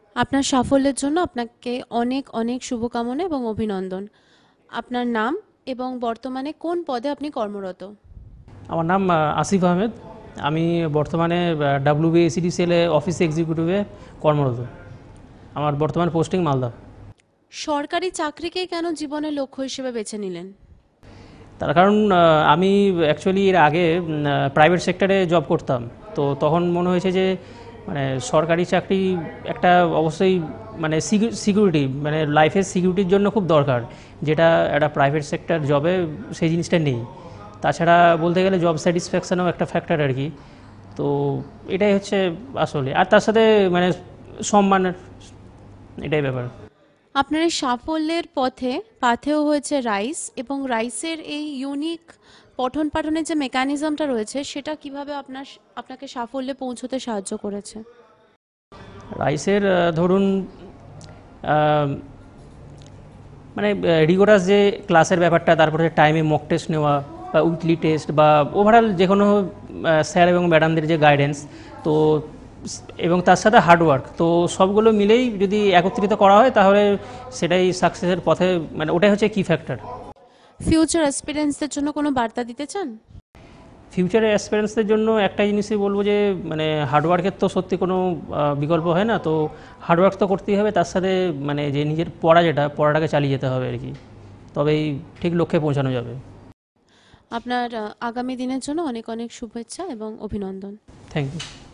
আপনার সাফল্যের জন্য আপনাকে অনেক অনেক শুভকামনা এবং অভিনন্দন। আপনার নাম এবং বর্তমানে কোন পদে আপনি কর্মরত? আমার নাম আসিফ আহমেদ। আমি বর্তমানে WBACDCL-এ অফিস এক্সিকিউটিভে কর্মরত। আমার বর্তমান পোস্টিং মালদা। সরকারি চাকরিকেই কেন জীবনের লক্ষ্য হিসেবে বেছে নিলেন? তার কারণ আমি অ্যাকচুয়ালি এর আগে প্রাইভেট সেক্টরে জব করতাম। তো তখন মনে হয়েছে যে মানে সরকারি চাকরি একটা অবশ্যই মানে সিকিউরিটি, মানে লাইফের সিকিউরিটির জন্য খুব দরকার, যেটা একটা প্রাইভেট সেক্টর জবে সেই জিনিসটা নেই। তাছাড়া বলতে গেলে জব স্যাটিসফ্যাকশানও একটা ফ্যাক্টর আর কি। তো এটাই হচ্ছে আসলে, আর তার সাথে মানে সম্মান, এটাই ব্যাপার। আপনার এই সাফল্যের পথে পাথেয় হয়েছে রাইস, এবং রাইসের এই ইউনিক পঠন পাঠনের যে মেকানিজমটা রয়েছে সেটা কিভাবে আপনাকে সাফল্যে পৌঁছতে সাহায্য করেছে? রাইসের ধরুন আহ, মানে রিগোরাস যে ক্লাসের ব্যাপারটা, তারপরে টাইমে মক টেস্ট নেওয়া বা উইকলি টেস্ট বা ওভারঅল যে কোনো স্যার এবং ম্যাডামদের যে গাইডেন্স, তো এবং তার সাথে হার্ডওয়ার্ক, তো সবগুলো মিলেই যদি একত্রিত করা হয় তাহলে সেটাই সাকসেসের পথে, মানে ওটাই হচ্ছে কি ফ্যাক্টর। ফিউচার অ্যাসপিরেন্টসদের জন্য কোনো বার্তা দিতে চান? ফিউচারে অ্যাসপিরেন্টসদের জন্য একটা জিনিসই বলবো যে মানে হার্ডওয়ার্কের তো সত্যি কোনো বিকল্প হয় না। তো হার্ডওয়ার্ক তো করতেই হবে, তার সাথে মানে যে নিজের পড়াটাকে চালিয়ে যেতে হবে আর কি, তবেই ঠিক লক্ষ্যে পৌঁছানো যাবে। আপনার আগামী দিনের জন্য অনেক অনেক শুভেচ্ছা এবং অভিনন্দন। Thank you.